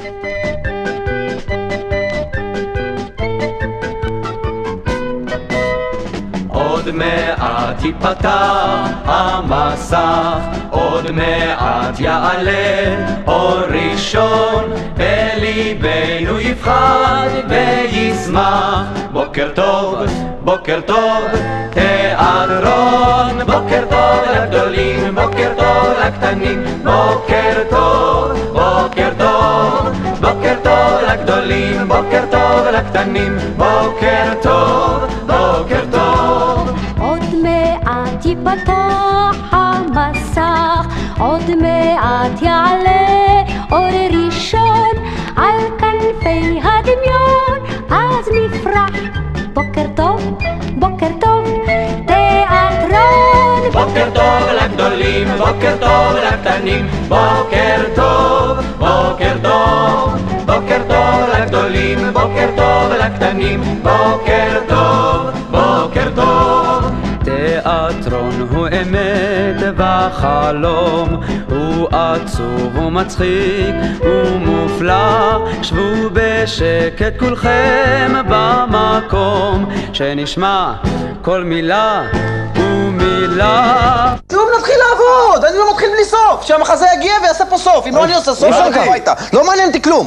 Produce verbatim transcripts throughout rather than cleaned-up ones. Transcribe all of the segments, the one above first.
עוד מעט ייפתח המסך, עוד מעט יעלה אור ראשון, בליבנו יפחד וישמח. בוקר טוב, בוקר טוב, תיאטרון, בוקר טוב לגדולים, בוקר טוב לקטנים, בוקר טוב, בוקר טוב, בוקר טוב לגדולים, בוקר טוב לקטנים, בוקר טוב, בוקר טוב. עוד מעט ייפתח המסך, עוד מעט יעלה אור ראשון, על כנפי הדמיון אז נפרח. בוקר טוב, בוקר טוב, תיאטרון. בוקר טוב לגדולים, בוקר טוב לקטנים, בוקר טוב, בוקר טוב, בוקר טוב לגדולים, בוקר טוב לקטנים, בוקר טוב, בוקר טוב. תיאטרון הוא אמת וחלום, הוא עצוב ומצחיק ומופלא. שבו בשקט כולכם במקום, שנשמע כל מילה ומילה. שוב נתחיל לעבוד, אני לא מתחיל בלי סוף, שהמחזה יגיע ויעשה פה סוף. אם לא אני עושה סוף, אני הביתה. לא מעניין אותי כלום.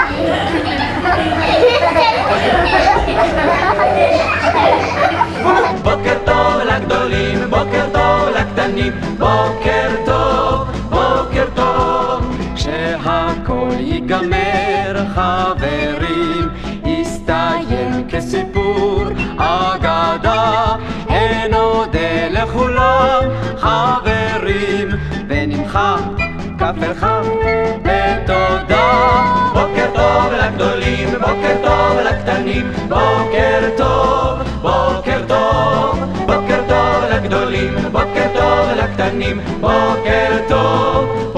בוקר טוב לגדולים, בוקר טוב לקטנים, בוקר טוב, בוקר טוב. כשהכל ייגמר חברים, יסתיים כסיפור אגדה, אין עוד לכולם חברים, ונמחא כף אל חם בתודה. בוקר טוב לגדולים, בוקר טוב לקטנים, בוקר טוב, בוקר טוב, בוקר טוב לגדולים, בוקר טוב לקטנים, בוקר טוב.